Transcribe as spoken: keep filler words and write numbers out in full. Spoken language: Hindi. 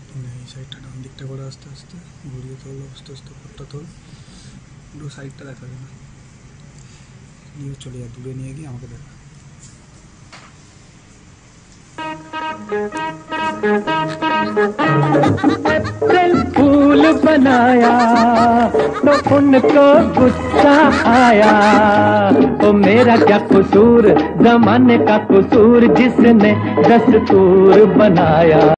এই সাইডটা ডান দিকটা করে আস্তে আস্তে ঘুরিয়ে তোল, আস্তে আস্তে পথটা তোল, পুরো সাইডটা দেখাবে না, নিয়ে চলে যা, দূরে নিয়ে গিয়ে আমাকে দেখা। फूल बनाया तो उनको गुस्सा आया, तो मेरा क्या कसूर, जमाने का कसूर जिसने दस्तूर बनाया।